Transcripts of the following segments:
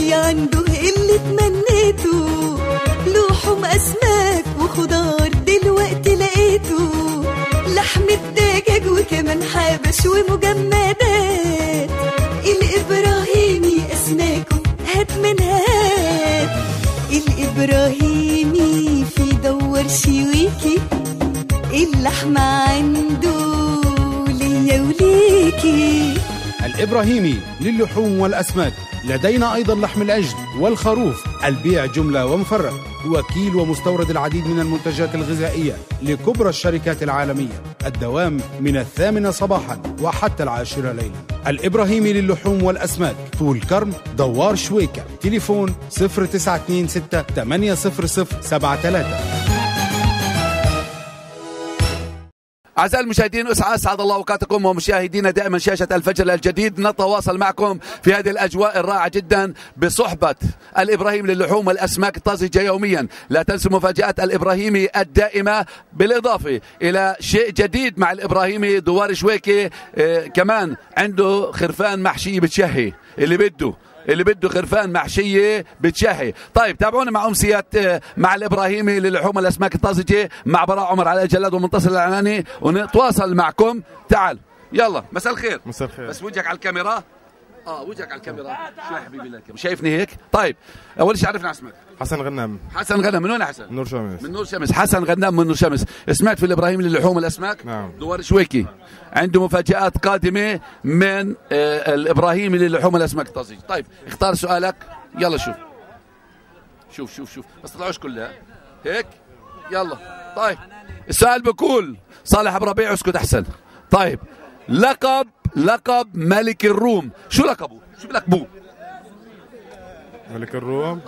قلبي عنده اللي تمنيته، لحوم أسماك وخضار دلوقتي لقيته، لحم الدجاج وكمان حبش ومجمدات، الإبراهيمي أسماكه هات من هات، الإبراهيمي في دوار شويكي، اللحمة عنده ليا وليكي. الإبراهيمي للحوم والأسماك. لدينا أيضا لحم العجل والخروف، البيع جملة ومفرق، وكيل ومستورد العديد من المنتجات الغذائية لكبرى الشركات العالمية. الدوام من 8 صباحا وحتى 10 ليلا. الإبراهيمي للحوم والأسماك، طول كرم، دوار شويكة. تليفون 0926 80073. أعزائي المشاهدين، أسعد الله أوقاتكم ومشاهدينا دائما شاشة الفجر الجديد. نتواصل معكم في هذه الأجواء الرائعة جدا بصحبة الإبراهيم للحوم والأسماك الطازجة يوميا. لا تنسوا مفاجآت الإبراهيمي الدائمة، بالإضافة إلى شيء جديد مع الإبراهيمي دوار شويكي. كمان عنده خرفان محشية بتشهي، اللي بده خرفان محشية بتشهي. طيب تابعونا مع أمسيات مع الإبراهيمي للحوم الأسماك الطازجة مع براء عمر على الجلاد ومنتصر العناني، ونتواصل معكم. تعال يلا. مساء الخير. مساء الخير. بس وجهك على الكاميرا. وجهك على الكاميرا. شو يا حبيبي لك شايفني هيك؟ طيب أول شيء عرفنا اسمك. حسن غنام. حسن غنام من وين حسن؟ من نور شمس. من نور شمس. حسن غنام من نور شمس. سمعت في الإبراهيمي للحوم الأسماك؟ نعم. دوار شويكي عنده مفاجآت قادمة من الإبراهيمي للحوم الأسماك الطازجة. طيب اختار سؤالك. يلا شوف بس طلعوش كلها هيك. يلا طيب السؤال بقول صالح أبو ربيع. اسكت أحسن. طيب لقب ملك الروم، شو لقبه؟ شو بلقبوه؟ ملك الروم.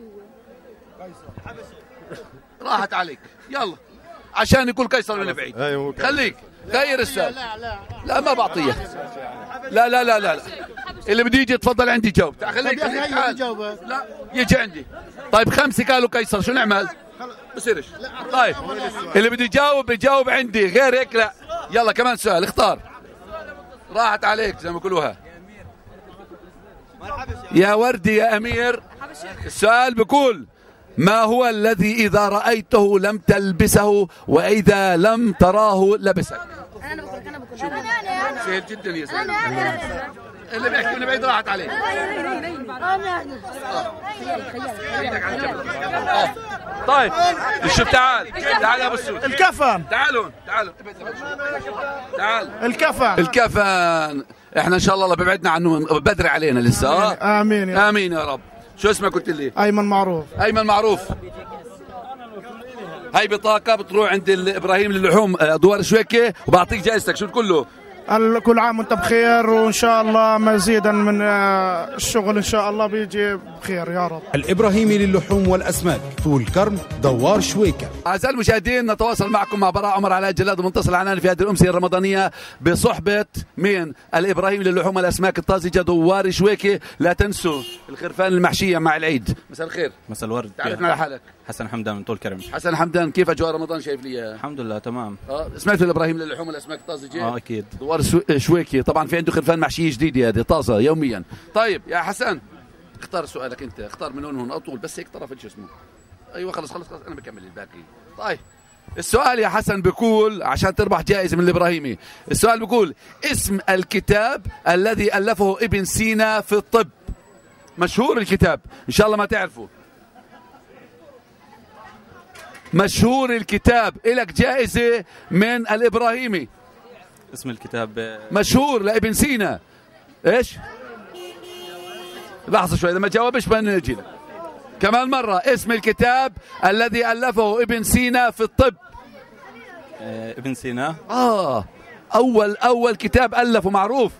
راحت عليك. يلا عشان يقول قيصر من بعيد. أيوة. خليك غير السؤال. لا ما بعطيه. لا اللي بده يجي تفضل عندي جاوب. خليك تعال. لا يجي عندي. طيب 5 قالوا قيصر، شو نعمل؟ بصيرش. طيب اللي بده يجاوب عندي، غير هيك لا. يلا كمان سؤال. اختار. راحت عليك زي ما يقولوها. يا وردي يا أمير. السؤال بقول ما هو الذي إذا رأيته لم تلبسه وإذا لم تراه لبسك؟ أنا بقول سهل جدا يا زلمة. اللي بيحكي من بعيد راحت عليه. طيب شوف. تعال يا ابو السود. الكفن. تعالوا الكفن. احنا ان شاء الله ببعدنا عنه بدري علينا لسه. امين يا رب. شو اسمك قلت لي؟ ايمن معروف. هاي بطاقة بتروح عند الإبراهيم للحوم دوار شويكي وبعطيك جائزتك. شو تقول له؟ كل عام وانت بخير، وان شاء الله مزيدا من الشغل ان شاء الله بيجي بخير يا رب. الإبراهيمي للحوم والأسماك، طول كرم، دوار شويكة. أعزائي المشاهدين، نتواصل معكم مع براء عمر على الجلاد ومنتصر العناني في هذه الأمسية الرمضانية بصحبة من الإبراهيمي للحوم والأسماك الطازجة دوار شويكة. لا تنسوا الخرفان المحشية مع العيد. مساء الخير. مساء الورد. تعرفنا على حالك. حسن حمدان من طول كرم. حسن حمدان، كيف أجواء رمضان شايف لي؟ الحمد لله تمام. سمعت الإبراهيم للحوم والأسماك الطازجة؟ أكيد. دوار شويكي طبعا في عنده خرفان محشية جديدة هذه طازة يوميا. طيب يا حسن اختار سؤالك انت. اختار من هون اطول بس هيك طرف شو اسمه. ايوه خلص انا بكمل الباقي. طيب السؤال يا حسن بيقول عشان تربح جائزة من الإبراهيمي. السؤال بيقول اسم الكتاب الذي ألفه ابن سينا في الطب. مشهور الكتاب، ان شاء الله ما تعرفه. مشهور الكتاب، إلك جائزة من الإبراهيمي. اسم الكتاب مشهور لابن سينا. ايش؟ لحظة شوي، إذا ما جاوبش بنجي لك كمان مرة. اسم الكتاب الذي ألفه ابن سينا في الطب. ابن سينا. أول كتاب ألفه معروف.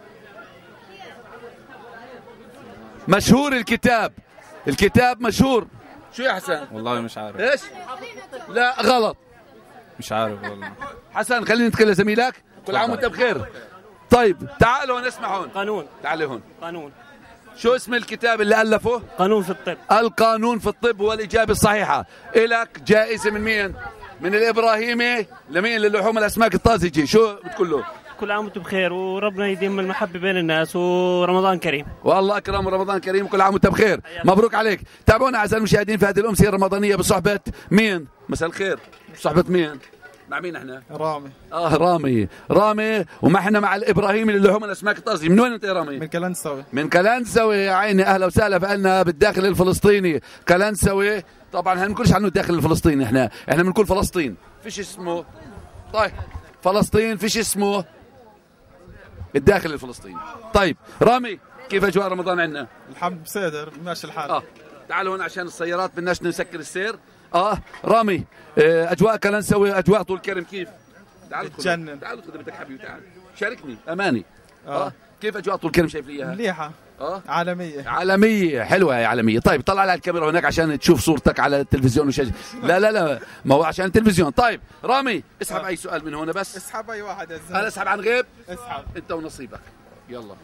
مشهور الكتاب مشهور. شو يا حسن؟ والله مش عارف. ايش؟ لا غلط. مش عارف والله. حسن خلينا نتكلم زميلك. كل عام وانت بخير. طيب تعالوا نسمع هون. قانون. تعال هون. قانون. شو اسم الكتاب اللي ألفه؟ قانون في الطب. القانون في الطب هو الإجابة الصحيحة. إلك جائزة من مين؟ من الإبراهيمي. لمين؟ للحوم الأسماك الطازجة. شو بتقول له؟ كل عام وانتم بخير، وربنا يديم المحبة بين الناس، ورمضان كريم. والله أكرم، رمضان كريم، كل عام وانت بخير. مبروك عليك. تابعونا أعزائي المشاهدين في هذه الأمسية الرمضانية بصحبة مين؟ مساء الخير. بصحبة مين؟ مع مين احنا؟ رامي. رامي وما احنا مع الابراهيمي للحوم الاسماك الطازجه. من وين انت يا رامي؟ من كلنسوي. يا عيني، اهلا وسهلا. فقلنا بالداخل الفلسطيني كلنسوي. طبعا احنا ما بنقولش عنه الداخل الفلسطيني، احنا بنقول فلسطين، فيش اسمه. طيب فلسطين فيش اسمه الداخل الفلسطيني. طيب رامي، كيف اجواء رمضان عندنا؟ الحمد بصدر ماشي الحال. تعالوا هون عشان السيارات بدناش نسكر السير. رامي، اجواء كلنسوي، اجواء طول كرم كيف؟ تعال تجنن. تعال خذ بدك حبيبي، تعال شاركني اماني. كيف اجواء طول كرم شايف لي اياها؟ مليحه. عالميه حلوه هي عالميه. طيب طلع على الكاميرا هناك عشان تشوف صورتك على التلفزيون وشجع. لا ما هو عشان التلفزيون. طيب رامي، اسحب اي سؤال من هنا بس. اسحب اي واحد يا زلمه. انا اسحب عن غيب. اسحب انت ونصيبك. يلا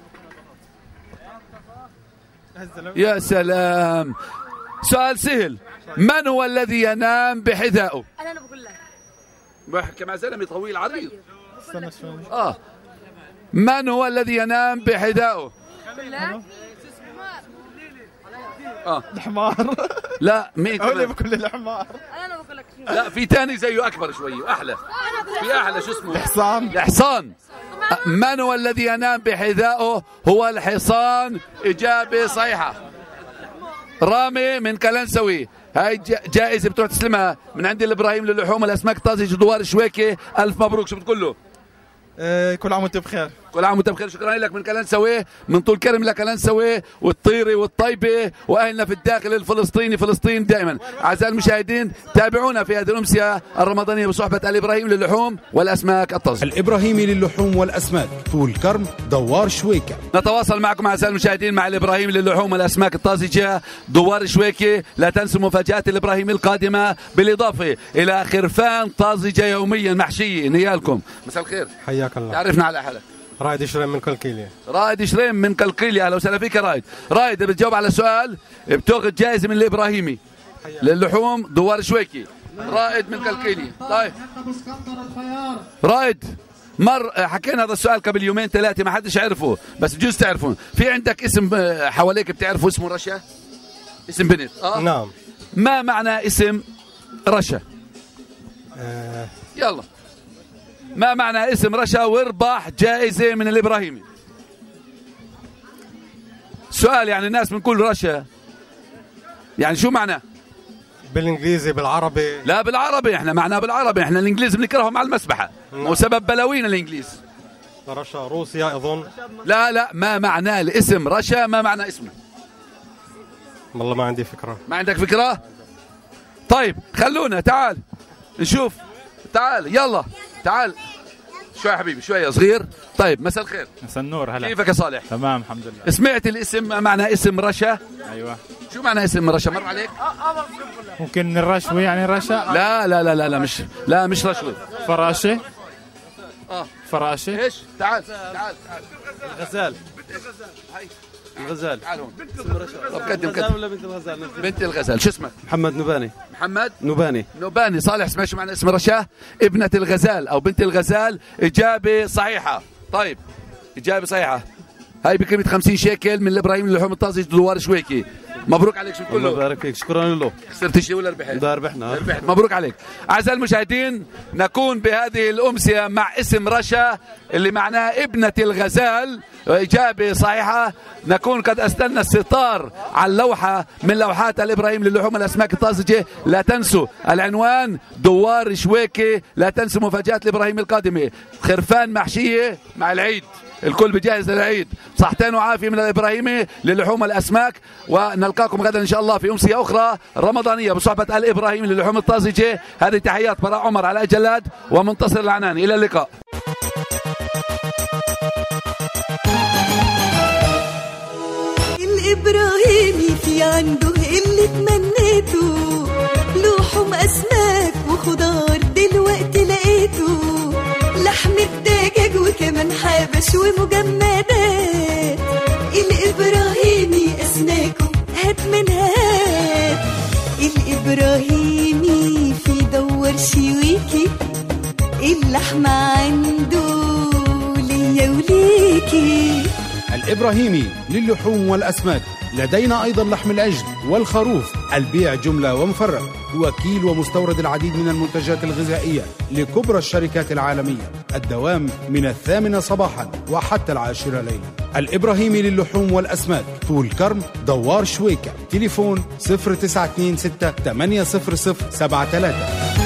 يا سلام. سؤال سهل. من هو الذي ينام بحذائه؟ انا بقول لك بحكي مع زلمه طويل عريض. استنى شوي. من هو الذي ينام بحذائه؟ الحمار. لا مين؟ هو اللي بقول الحمار. انا بقول لك لا في ثاني زيه اكبر شوي واحلى. في احلى شو اسمه؟ الحصان. من هو الذي ينام بحذائه؟ هو الحصان. اجابه صحيحه. رامي من كلنسوي، هاي جائزه بتروح تسلمها من عند الابراهيم للحوم الاسماك الطازجه دوار شويكي. الف مبروك. شو بتقول له؟ كل عام وانت بخير. كل عام وانت بخير. شكرا لك من كلنسوي، من طول كرم لكلنسوي والطيري والطيبه واهلنا في الداخل الفلسطيني، فلسطين دائما. اعزائي المشاهدين تابعونا في هذه الامسيه الرمضانيه بصحبه الابراهيم للحوم والاسماك الطازجه. الابراهيمي للحوم والاسماك طول كرم دوار شويكه. نتواصل معكم اعزائي المشاهدين مع الابراهيم للحوم والاسماك الطازجه دوار شويكه. لا تنسوا مفاجات الابراهيم القادمه بالاضافه الى خرفان طازجه يوميا محشيه. نيالكم. مساء الخير. حياك الله. تعرفنا على حالك. رائد شريم من كلكيلية. رائد شريم من كلكيلية. اهلا وسهلا فيك رائد. رائد بتجاوب على سؤال بتاخذ جائزه من الابراهيمي للحوم دوار شويكي. رائد من كلكيلية. طيب رائد، حكينا هذا السؤال قبل يومين ثلاثه ما حدش عرفه، بس بجوز تعرفون. في عندك اسم حواليك بتعرفه اسمه رشا؟ اسم بنت. نعم. ما معنى اسم رشا؟ يلا، ما معنى اسم رشا واربح جائزة من الإبراهيمي؟ سؤال يعني الناس بنقول رشا يعني شو معناه؟ بالانجليزي بالعربي؟ لا بالعربي، احنا معناه بالعربي. احنا الانجليز بنكرههم على المسبحة وسبب بلاوين الانجليز. رشا روسيا اظن. لا ما معناه الاسم رشا؟ ما معنى اسمه؟ والله ما عندي فكرة. ما عندك فكرة؟ طيب خلونا تعال نشوف. تعال يلا تعال شوي يا حبيبي، شوي يا صغير. طيب مساء الخير. مساء النور. هلا كيفك يا صالح؟ تمام الحمد لله. سمعت الاسم معنى اسم رشا؟ ايوه. شو معنى اسم رشا؟ مر عليك؟ ممكن الرشوة يعني رشا؟ لا مش رشوة. فراشة. فراشة. ايش؟ تعال. الغزال. الغزال. تعال هون. طب قدم. ولا بنت الغزال؟ بنت الغزال. شو اسمك؟ محمد نوباني. صالح اسمع شو معنى اسم رشا؟ ابنة الغزال او بنت الغزال. اجابة صحيحة. طيب اجابة صحيحة. هاي بكلمة 50 شيكل من الابراهيم للحوم الطازج دوار شويكي. مبروك عليك. شو بتقول له؟ الله يبارك فيك. شكرا له. خسرت شيء ولا ربحت؟ لا ربحنا. مبروك عليك. اعزائي المشاهدين نكون بهذه الامسيه مع اسم رشا اللي معناه ابنة الغزال. اجابه صحيحه. نكون قد استنى الستار على اللوحه من لوحات الابراهيم للحوم الاسماك الطازجه. لا تنسوا العنوان دوار شويكي. لا تنسوا مفاجات الابراهيم القادمه. خرفان محشيه مع العيد. الكل بجهز للعيد. صحتين وعافية من الإبراهيمي للحوم الأسماك. ونلقاكم غدا إن شاء الله في أمسية أخرى رمضانية بصحبة الإبراهيمي للحوم الطازجة. هذه تحيات براء عمر على جلاد ومنتصر العناني. إلى اللقاء. الإبراهيمي في عنده اللي تمنيته، لحوم أسماك وخضار دلوقتي لقيته، لحم الدجاج وكمان حبش ومجمدات. الإبراهيمي أسماكه هات من هات. الإبراهيمي في دوار شويكي، اللحمة عنده العالمية. الإبراهيمي للحوم والأسماك. لدينا أيضا لحم العجل والخروف، البيع جملة ومفرق، وكيل ومستورد العديد من المنتجات الغذائية لكبرى الشركات العالمية. الدوام من 8 صباحا وحتى 10 ليلا. الإبراهيمي للحوم والأسماك، طول كرم، دوار شويكة. تليفون 0926 800 73.